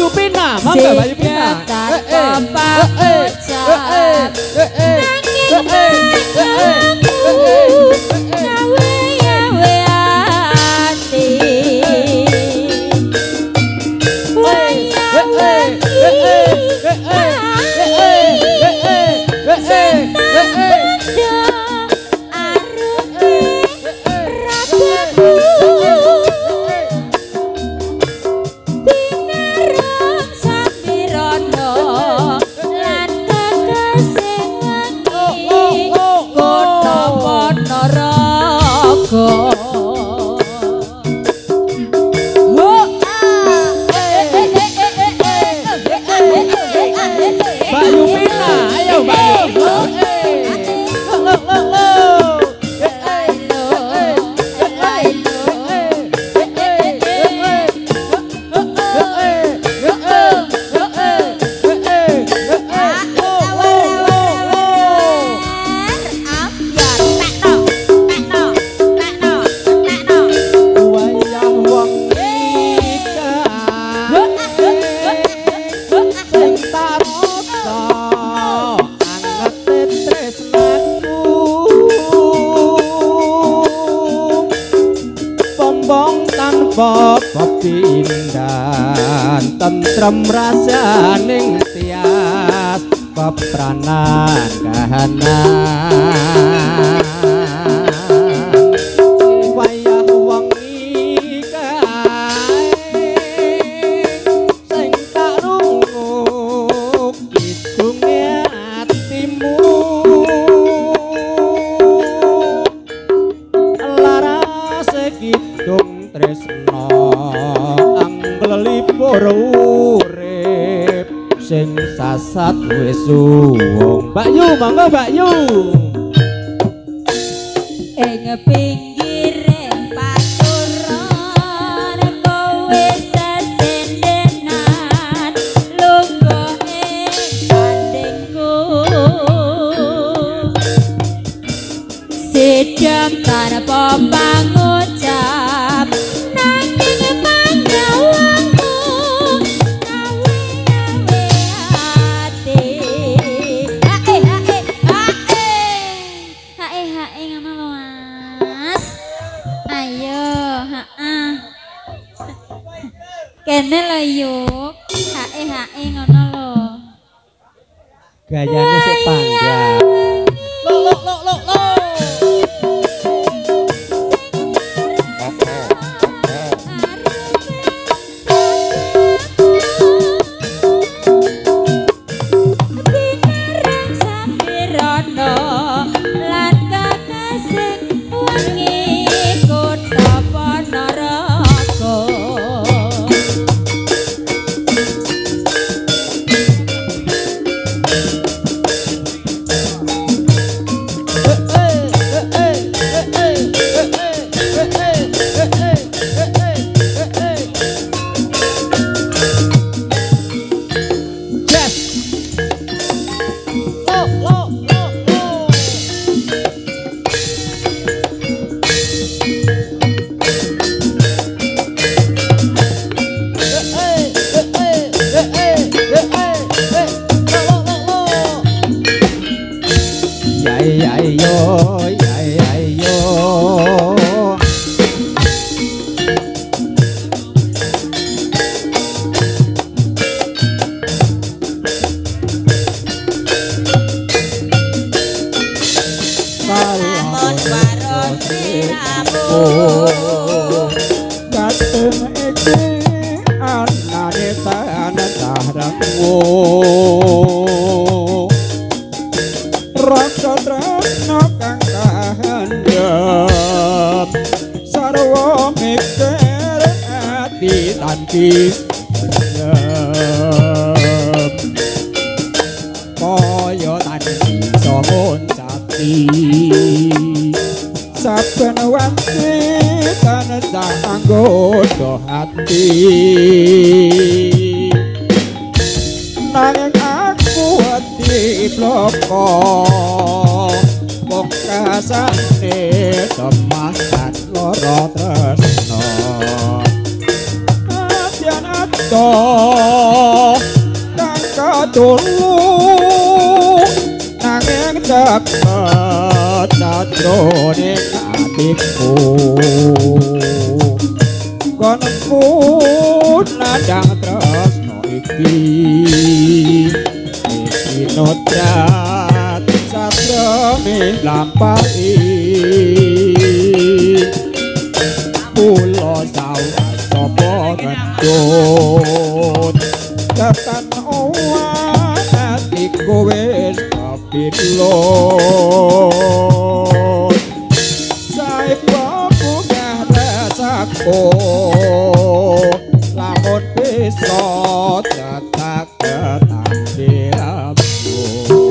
Pina, mangga Bayu Pina. Pepindan tentrem rasaning tias pepranan kahanan wayah wengi kae sing tak rungok kidunge atimu larase kidung tresno anglelipur urip sing sasat wis suwung Mbak Yu monggo Mbak Yu ing pinggiring paturon kowe sesendenan lungguh ing sandingku sedang tanpa pangucap nanging panyawamu ngawe-ngawe ati hae ngono lho Mas ayo heeh kene lho yuk hae ngono lho gayane sik panjang lo Rasa tresno kang kahandhap sarwa mikir ati tanti kaya tanti sohon cati saben wanci tansah anggodo hati nanging aku ati bloko wong kasane temas lara tresno ati dodo kang kadulu nanging deket sajroning atiku kon pun nadang tresno iki notrat satreme lampahi pulo sawah sapa ngendut tekan owan atiku wis kapilot sae bungah rasaku lamun bisa tetak tetak diramu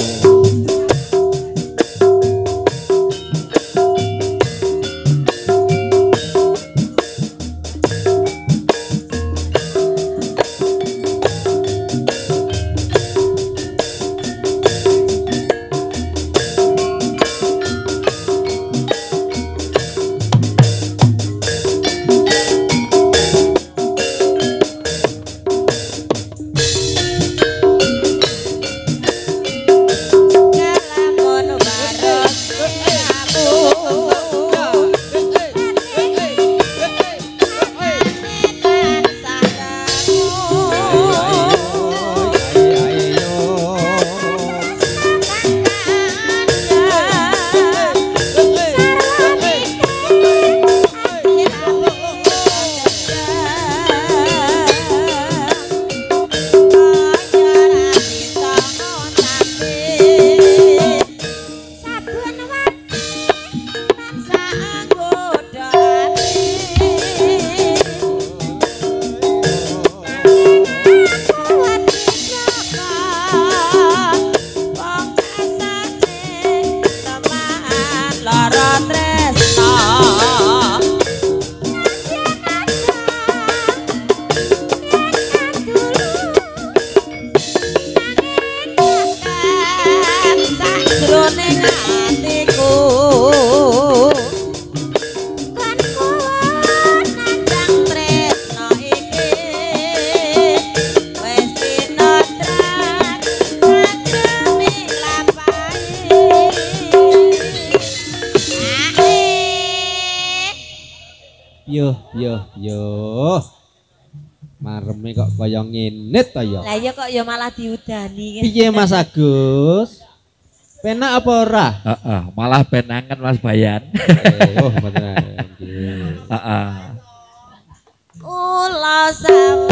Yo mareme kok kaya ngene ta ya. Lah iya kok ya malah diudani. Piye Mas Agus? Penak apa ora? Heeh, malah penangan Mas Bayan. Oh, bener. Heeh. Ula sawu